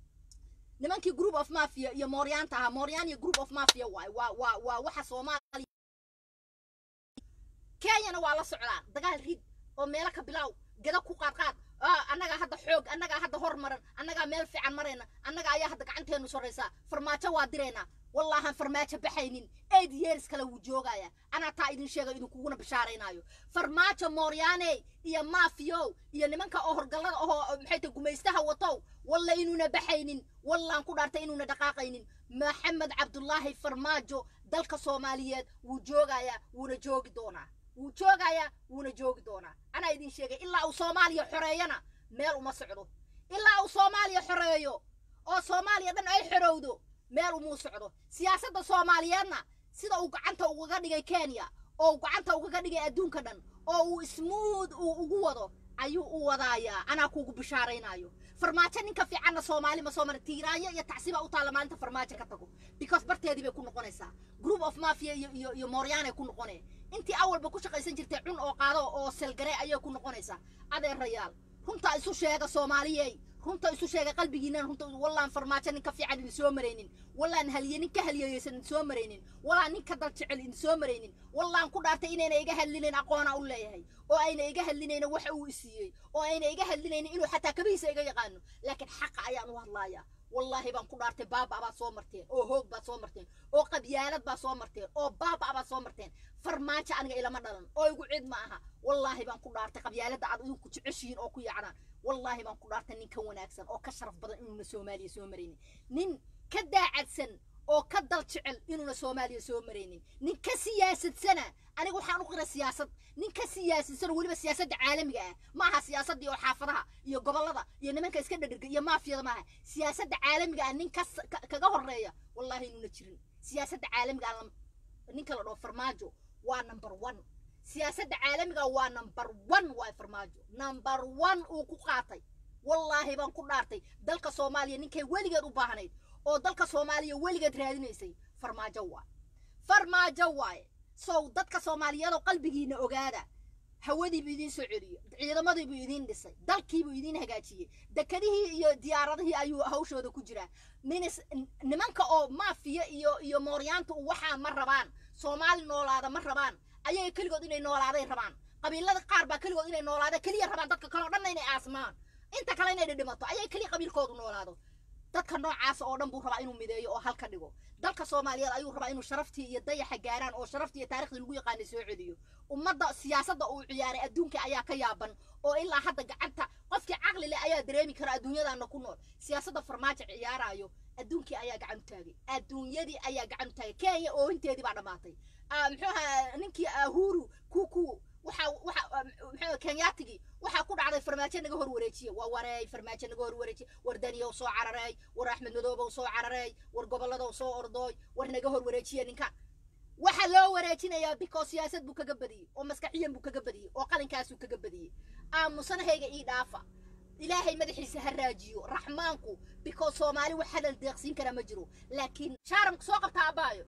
nimankii group of mafia iyo mooryaanta ah mooryaan iyo group of mafia waa waa waa waxa Soomaaliya Kenya waa la socdaan dagaal rid oo meel ka bilaw gada ku qaadqaad annaga hadda xoog annaga hadda hormaran annaga meel fiican marayna annaga ayaa hadda gacanteenu soreysa farmaajo waa direena wallahi farmaajo baxaynin eight years kala wuu joogaya ana taa idin sheegay inuu kuguna bishaareynayo farmaajo mooryaane iyo maafiyo iyo nimanka oo horgalada oo maxay tahay gumaystaha wato wallahi inuuna baxaynin wallahi ku dhaartay inuuna dhaqaaqaynin maxamed cabdullaahi farmaajo dalka Soomaaliyeed wuu joogaya wuuna joogi doonaa وجوجايا ونجوج دونا أنا يدين شيء إلا أو صوماليا حرينا مال وما سعدو إلا أو صوماليا حريو أو صوماليا دن أي حرودو مال ومو سعدو سياسة صوماليانا سيدا وقعنتا وقعنتا كينيا أو قعنتا وقعنتا أدون كدن أو سمود وقوضو أيو وضايا أنا كوكو بشارين أيو فرماتش نينكا في عنا صومالي ما صومالي تيرايا يتحسيبا أوطالا ما أنت فرماتش كتاكو because برتي هدي بيكون نقونيسا group of mafia يو موريانا يكون نقوني انتي أول بكوشا قيسان جرتي عون أو قادو أو سلقري أيو يكون نقونيسا هذا الريال runta isu sheega Soomaaliyeey runta isu sheega qalbigiina runta wallaan farmaajo ninka fiican in soo mareynin wallaan halyenin ka halyeeysan soo mareynin wallaan ninka dal jecel in soo mareynin wallaan ku dhaartay inayna iga hadlineen aqoona u leeyahay oo ayna iga hadlineen wax uu siiyay oo ayna iga hadlineen inuu xataa kabiisa iga yaqaano laakiin xaq ayaan u hadlaaya والله بان ku dhaartay baaba aba soo marteen oo hoog ba soo marteen oo qabyaalad ba soo marteen oo baaba aba soo marteen farmaajo aniga ilama dhalan oo igu cid ma aha wallahi baan ku dhaartay qabyaalada aad idinku jeceshiin oo ku yacnaan wallahi baan ku dhaartay nin ka wanaagsan oo ka sharaf badan inuu Soomaaliya soo mareynin nin ka daacadsan oo ka dal jecel inuu Soomaaliya soo mareynin nin ka siyaasad sana anigu waxaan u qiray siyaasad nin ka siyaasadsan waliba siyaasadda caalamiga ah ma aha siyaasadda oo xaafadaha iyo gobolada iyo nimanka iska dhadhirga iyo maafiyada ma aha siyaasadda caalamiga ah nin kaga horeeya wallahi inuu jirin siyaasadda caalamiga ah ninka la dhoo farmaajo waa number one siyaasadda caalamiga waa number one waa farmaajo number one uu ku qaatay wallahi baan ku dhaartay dalka Soomaaliya ninkay waligeed u baahnayd oo dalka Soomaaliya waligeed raadinaysay farmaajo waa farmaajo waa soo dadka Soomaaliyeed oo qalbigiina ogaada hawadii buu idin soo celiyo ciidamadii buu idin dhisay dalkii buu idin hagaajiyay dakadihii iyo diyaaradihii ayuu hawshooda ku jira nimanka oo maafiya iyo iyo mooryaanta waxa ma rabaan Soomaali noolaada ma rabaan ayay kaligood inay noolaaday rabaan qabiilada qaar baa kaligood inay noolaada kaliya rabaan dadka kale oo dhan inay aasmaan inta kale inay dhimato ayay kaliya qabiilkoodu noolaado dadka noocaas oo dhan buu rabaa inuu mideeyo oo halka dhigo dalka Soomaaliyeed ayuu rabaa inuu sharaftii iyo dayaxa gaaraan oo sharaftii iyo taariikhda lagu yaqaan soo celiyo ummadda siyaasadda uu ciyaaray adduunka ayaa ka yaaban oo ilaa hadda gacanta qofkii aqli leh ayaa dareemi kara adduunyada ku nool siyaasadda farmaajo ciyaarayo adduunkii ayaa gacan taagay adduunyadii ayaa gacan taagay Kenya oo inteedii baa dhamaatay muxuu ninkii Uhuru kuku waxa waxa Kenyaatigi waxa ku dhacday farmaajo naga hor wareejiye waa wareey farmaajo naga hor wareejiye war Daniyo soo cararay war Axmed Madoobe soo cararay war gobolada soo ordooy war naga hor wareejiye ninka waxa loo wareejinayaa because siyaasad buu kaga badiyay oo maskaxiyan buu kaga badiyay oo qalinkaas uu kaga badiyay aamusanahayga ii dhaafa ilaahay madaxiisa ha raajiyo raxmaanku because Soomaali waxa la deeqsin kara ma jiro laakiin shaaramku soo qabta abaayo